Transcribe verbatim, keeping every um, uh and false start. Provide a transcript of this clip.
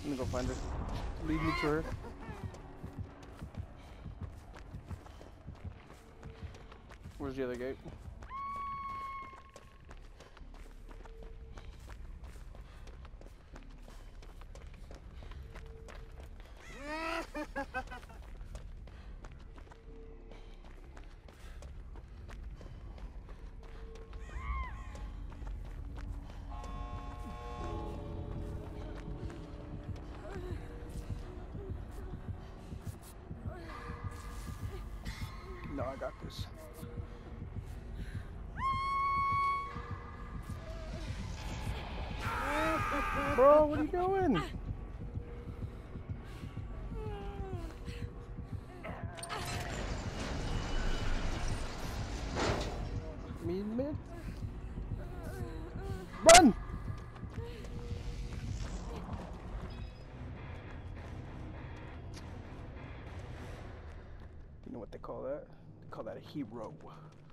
Let me go find her. Lead me to her. Where's the other gate? No, I got this. Bro, what are you doing? Me mid. Run! You know what they call that? They call that a hero.